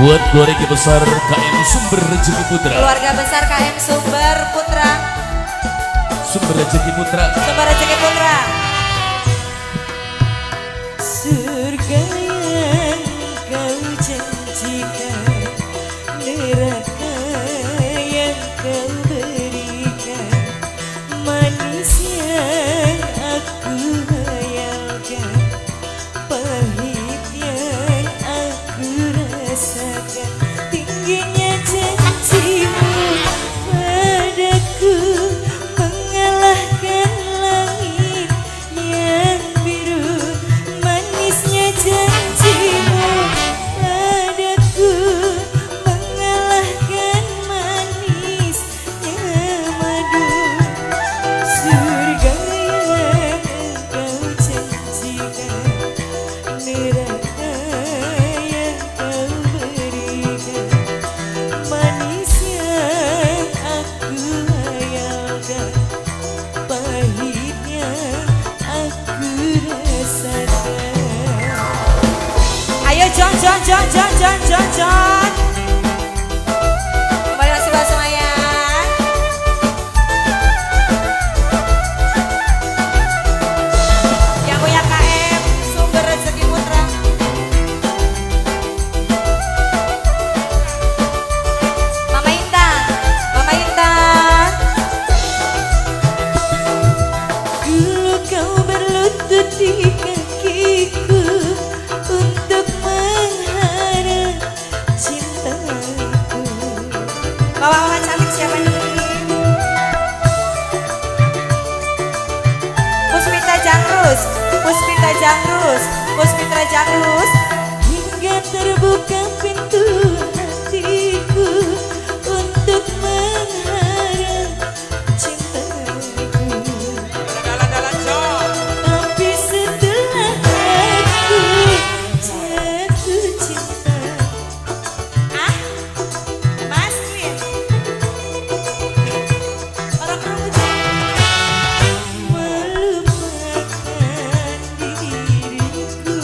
Buat keluarga besar KM Sumber Rezeki Putra. Keluarga besar KM Sumber Putra. Sumber Rezeki Putra. Sumber Rezeki Putra. Surga yang kau janjikan, neraka yang kau berikan, manis yang aku hayalkan, pahit yang aku rasakan, tingginya janjimu padaku mengalahkan langit yang biru, manisnya janjimu padaku mengalahkan manisnya madu. Surga yang kau janjikan, neraka yang kau berikan, manis yang aku hayalkan, pahitnya aku rasakan. Ayo John. Kembali masih bahas semuanya. Yang punya KM Sumber Rezeki Putra. Mama Intan. Dulu kau berlutut di kakiku untuk mengharap cintaku. Mama cantik siapa nih? Puspita Jangrus. Hingga terbuka pintu hatiku untuk mengharap cintaku. Tapi setelah aku jatuh cinta, Mas Queen. Orang rambut. melupakan diriku.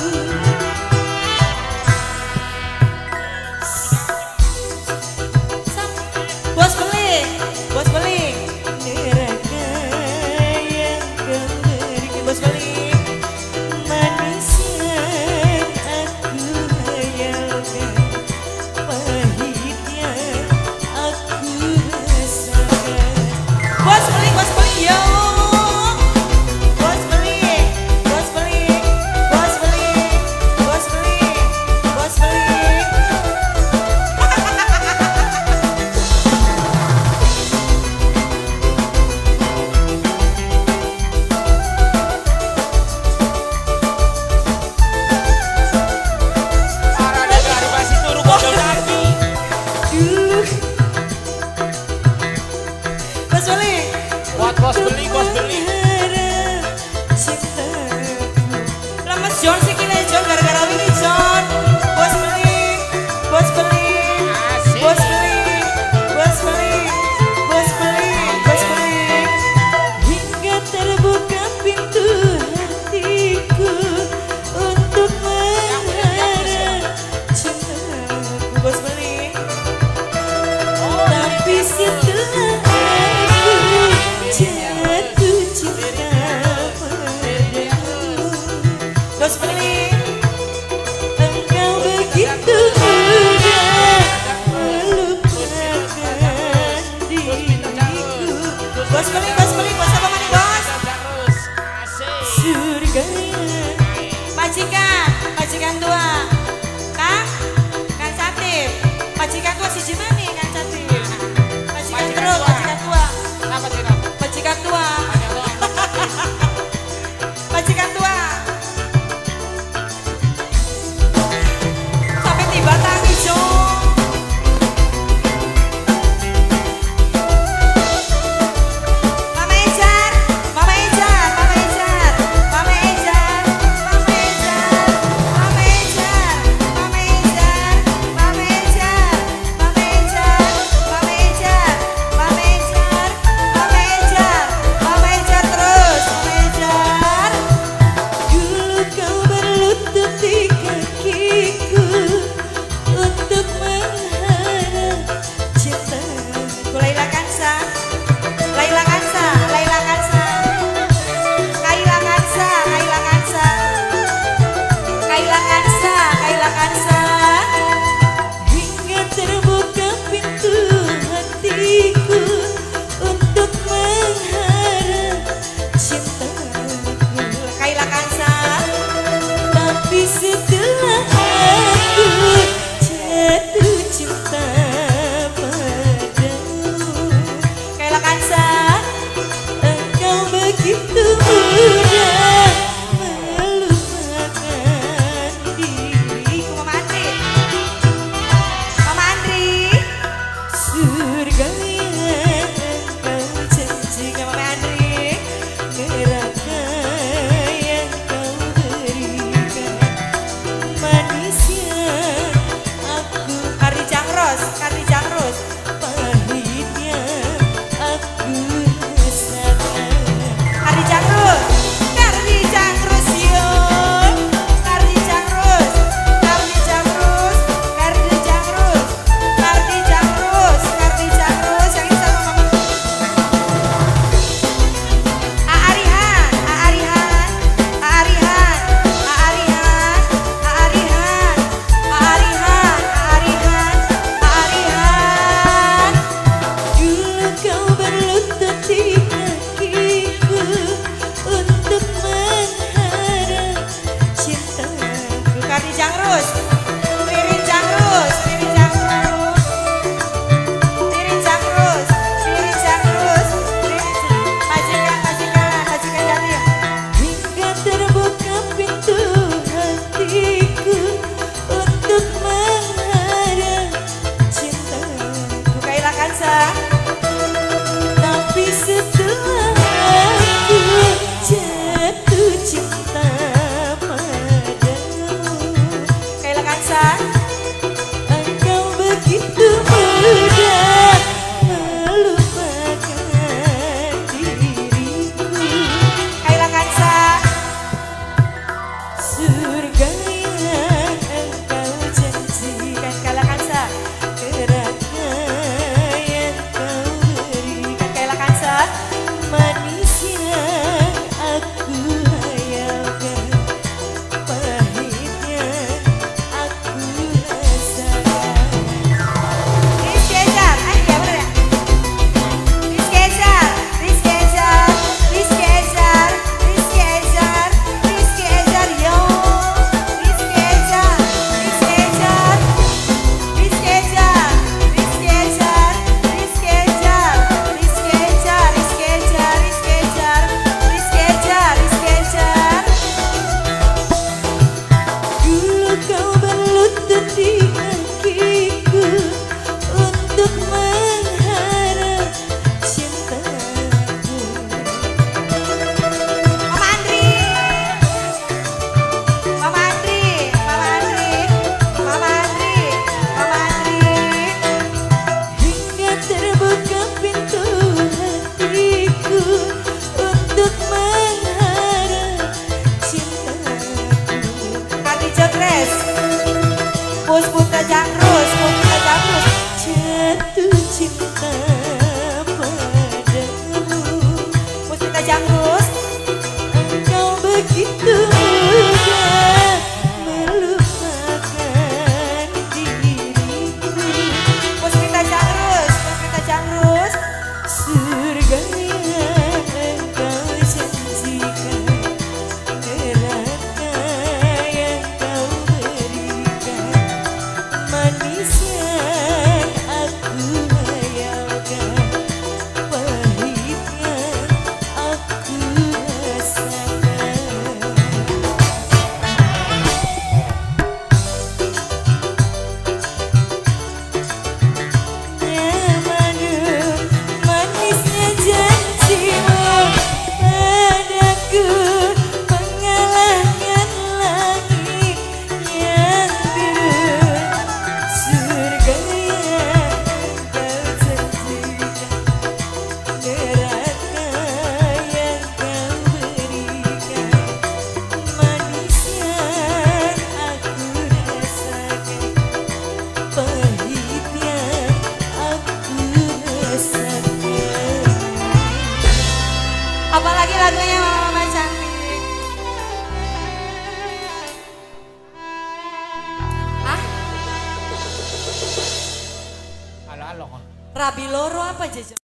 Bos beli. Neraka yang kau berikan, Bos beli. manis yang aku hayalkan, pahit yang aku rasakan. Bos beli yo. Bos beli. Bos beli. Mengharap cintaku. Lemes John sih kini John gara-gara ini John. Bos beli. Hingga terbuka pintu hatiku untuk mengharap cintaku. Bos beli. Tapi setelah aku jatuh cinta padamu, Bos beli. engkau begitu mudah melupakan diriku. Bos beli. Bos apa nih bos? Surga Majikan tua. Kang Satip. Jangrus, Mustika Jangrus. Jatuh cinta padamu, Mustika Jangrus. engkau begitu mudah melupakan diriku. Mustika Jangrus, Mustika Jangrus. Surga yang engkau janjikan, neraka yang kau berikan, manis yang aku hayalkan, pahit yang aku rasakan. Manisnya janjimu padaku mengalahkan langit yang biru. Surga yang kau janjikan, neraka yang kau berikan, manis yang aku rasakan, pahit yang aku rasakan. Apalagi lagunya Mama Cantik. Hah? Halo. Rabi Loro apa jajan?